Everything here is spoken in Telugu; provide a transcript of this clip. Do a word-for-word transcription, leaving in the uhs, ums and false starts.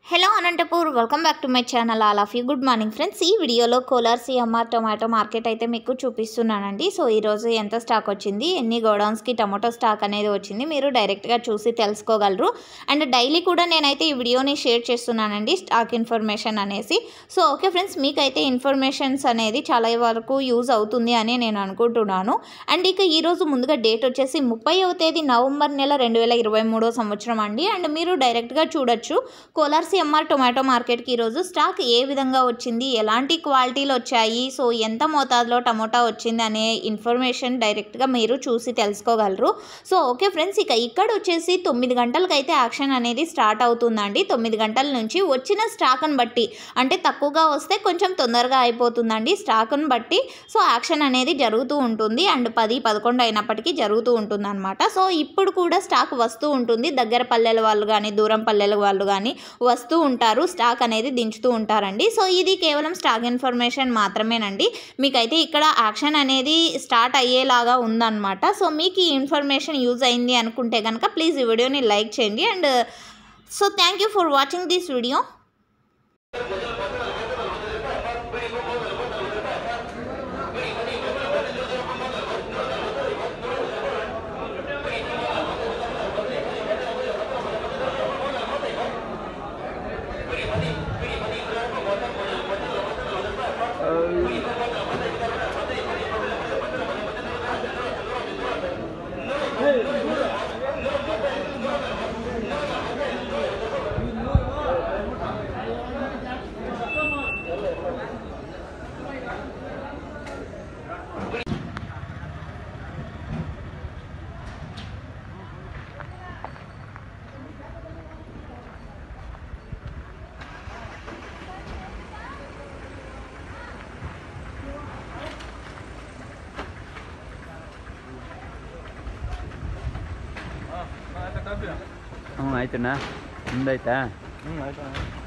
Hello Anantapur, welcome back to my channel. All of you, good morning friends. ఈ వీడియోలో Kolar C M R tomato market అయితే మీకు చూపిస్తున్నానండి. సో ఈ రోజు ఎంత స్టాక్ వచ్చింది, ఎన్ని గోడౌన్స్ కి టొమాటో స్టాక్ అనేది వచ్చింది మీరు డైరెక్ట్ గా చూసి తెలుసుకోగలరు. అండ్ డైలీ కూడా నేనైతే ఈ వీడియోని షేర్ చేస్తున్నానండి, స్టాక్ ఇన్ఫర్మేషన్ అనేసి. సో ఓకే ఫ్రెండ్స్, మీకైతే ఇన్ఫర్మేషన్స్ అనేది చాలా వరకు యూజ్ అవుతుంది అని నేను అనుకుంటున్నాను. అండ్ ఇక ఈ రోజు ముందుగా డేట్ వచ్చేసి ముప్పైవ తేదీ నవంబర్ నెల రెండు వేల ఇరవై మూడో సంవత్సరం అండి. అండ్ మీరు డైరెక్ట్ గా చూడొచ్చు Kolar C M R tomato మార్కెట్కి ఈరోజు స్టాక్ ఏ విధంగా వచ్చింది, ఎలాంటి క్వాలిటీలు వచ్చాయి, సో ఎంత మోతాదులో టమోటా వచ్చింది అనే ఇన్ఫర్మేషన్ డైరెక్ట్గా మీరు చూసి తెలుసుకోగలరు. సో ఓకే ఫ్రెండ్స్, ఇక ఇక్కడ వచ్చేసి తొమ్మిది గంటలకైతే యాక్షన్ అనేది స్టార్ట్ అవుతుందండి. తొమ్మిది గంటల నుంచి వచ్చిన స్టాక్ని బట్టి, అంటే తక్కువగా వస్తే కొంచెం తొందరగా అయిపోతుందండి స్టాక్ని బట్టి. సో యాక్షన్ అనేది జరుగుతూ ఉంటుంది. అండ్ పది పదకొండు అయినప్పటికీ జరుగుతూ ఉంటుంది అనమాట. సో ఇప్పుడు కూడా స్టాక్ వస్తూ ఉంటుంది. దగ్గర పల్లెల వాళ్ళు కానీ దూరం పల్లెల వాళ్ళు కానీ వస్తూ ఉంటారు, స్టాక్ అనేది దించుతూ ఉంటారండి. సో ఇది కేవలం స్టాక్ ఇన్ఫర్మేషన్ మాత్రమేనండి. మీకైతే ఇక్కడ యాక్షన్ అనేది స్టార్ట్ అయ్యేలాగా ఉందన్నమాట. సో మీకు ఈ ఇన్ఫర్మేషన్ యూజ్ అయింది అనుకుంటే కనుక ప్లీజ్ ఈ వీడియోని లైక్ చేయండి. And so thank you for watching this video. ಹ್ಞೂ ಆಯ್ತಣ್ಣ ನಿಮ್ದಾಯ್ತಾ? ಹ್ಞೂ ಆಯ್ತು.